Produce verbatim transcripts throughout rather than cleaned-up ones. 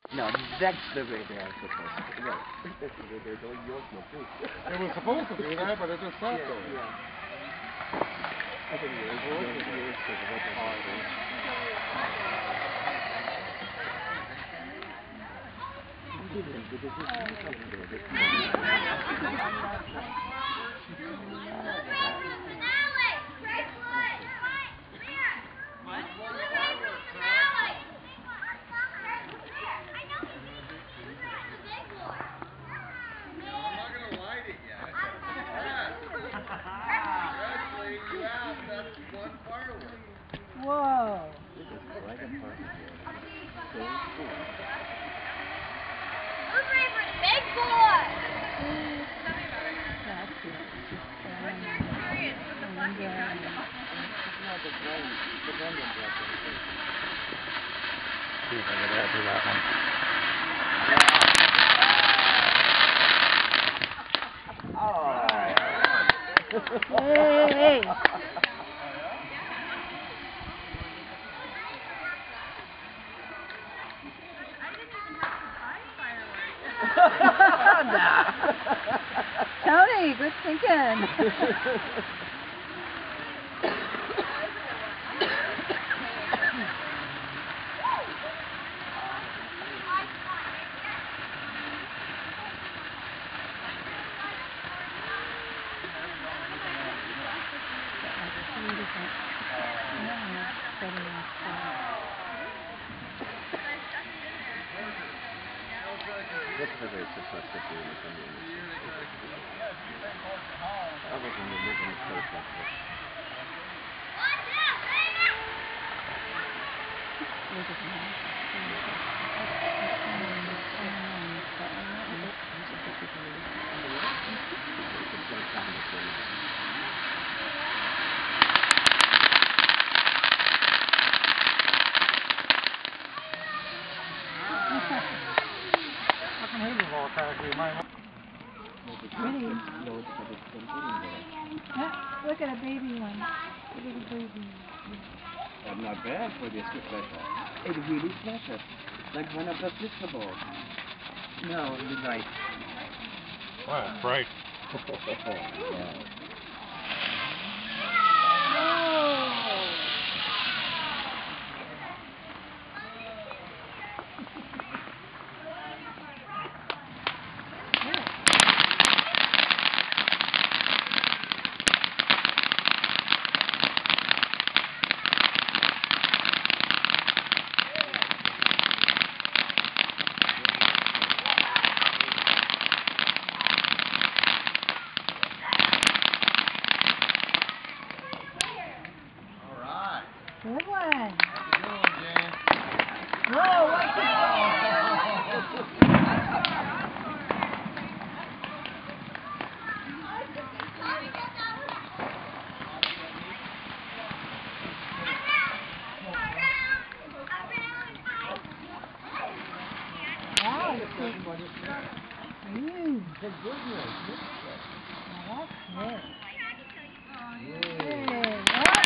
No, that's the way they are supposed to be. Right. That's the way they're doing yours now, too. It was supposed to be that, but it just sat yeah, there. Yeah. I think yours, yours, yours took a little harder. You didn't, but this is not good. It's Whoa. This is quite a party here. So cool. Who's ready for the big boy? That's good. What's your experience with the fluffy brush? No, the blend, the blending brush. See if I can add to that one. Oh. Hey. Tony, good thinking. That's the way it's supposed to be in the community. I wasn't living in a place like this. Pretty. Yeah, look at a baby one. A little baby. That's not bad for this special. It really flashes. Like one of the sister balls. No, you're right. Wow, it's bright. Wow. Good one. Good one, Eugene. Whoa, what's Wow, it's good. Mmm. Thank goodness. Now that's good. Yeah. Hey.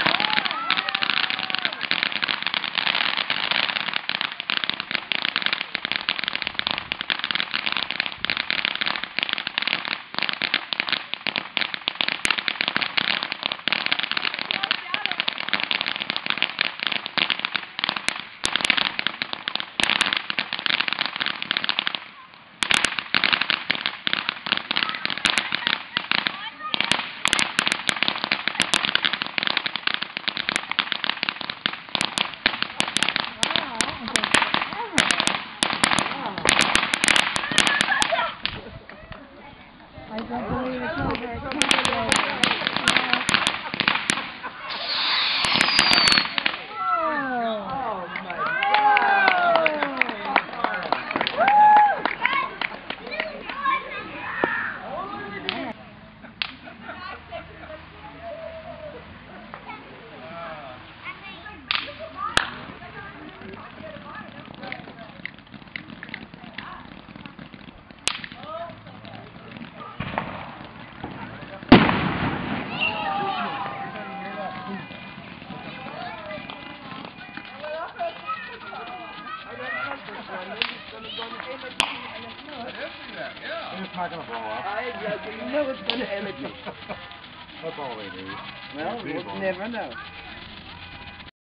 I don't believe it's over. It can't be over. Oh my God. It's not gonna blow up. I exactly. You know it's going to energy. That's all they do. Well, These we'll ones. never know.